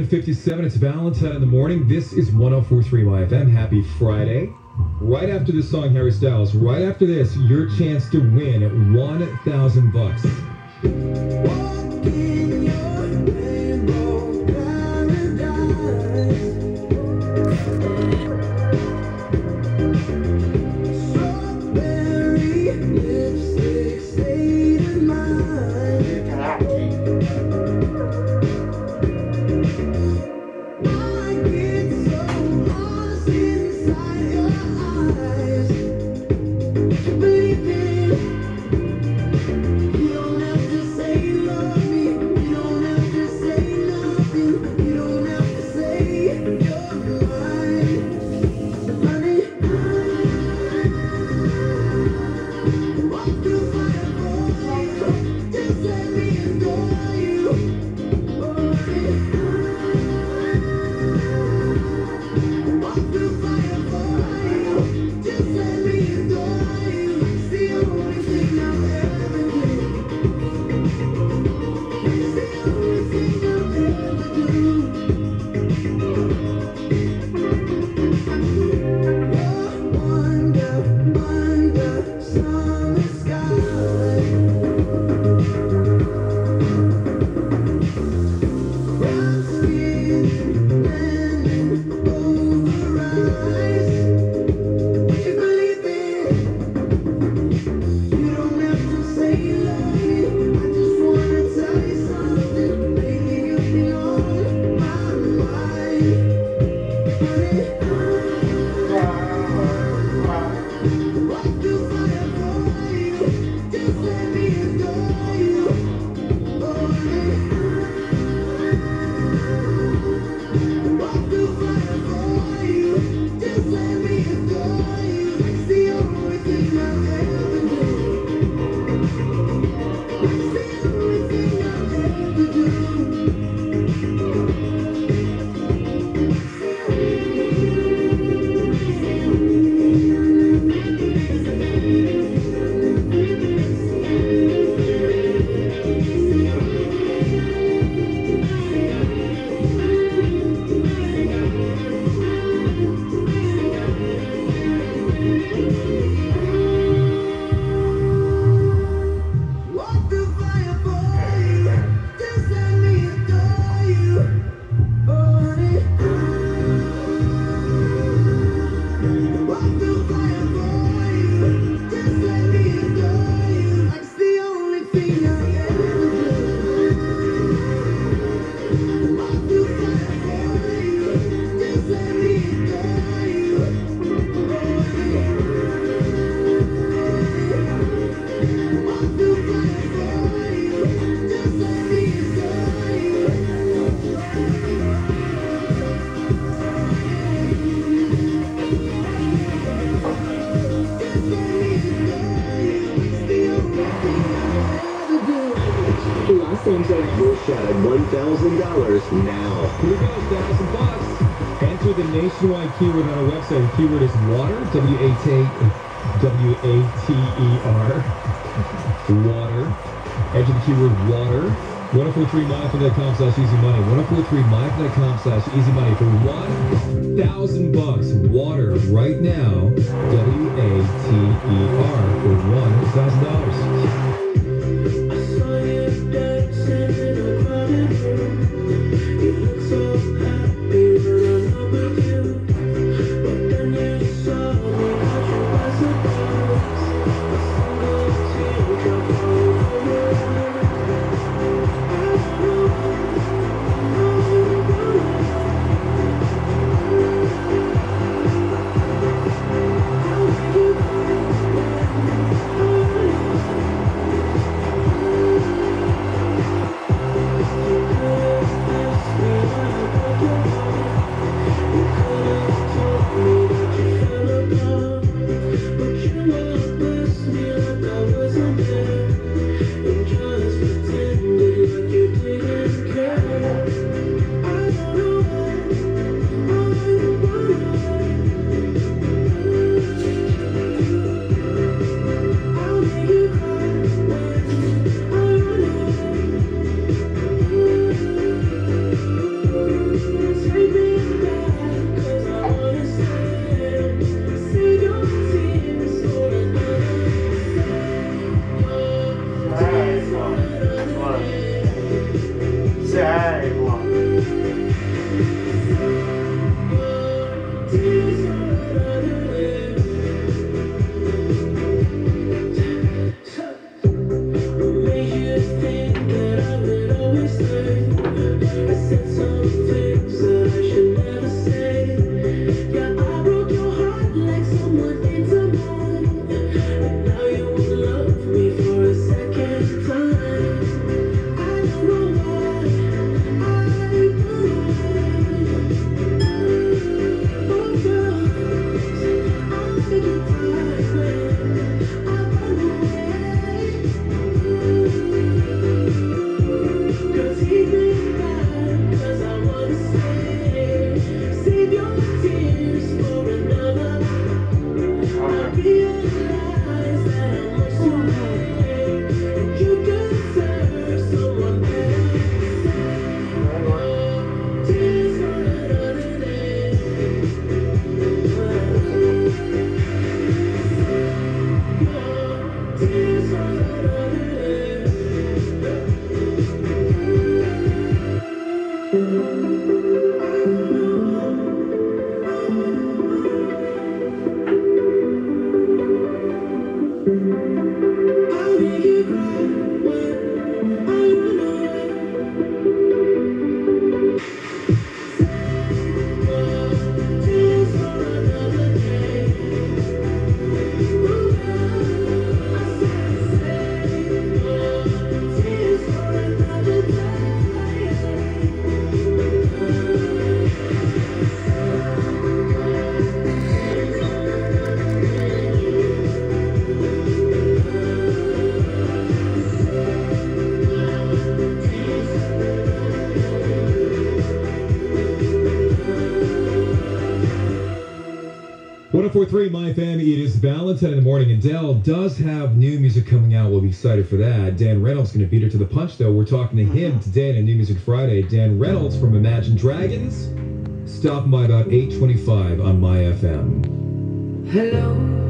11:57. It's Valentine in the morning. This is 104.3 MyFM. Happy Friday. Right after this song, Harry Styles, right after this, your chance to win at $1,000. Your shot at $1,000 now. Here we go, $1,000. Enter the nationwide keyword on our website. The keyword is water, W-A-T-E-R. Water. Enter the keyword water. 1043myfm.com/easymoney. 1043myfm.com/easymoney for $1,000. Water right now. W-A-T-E-R for $1,000. .104.3 MyFM, it is Valentine in the morning, and Dell does have new music coming out. We'll be excited for that. Dan Reynolds going to beat her to the punch, though. We're talking to him today on a New Music Friday. Dan Reynolds from Imagine Dragons, stopping by about 8:25 on MyFM. Hello.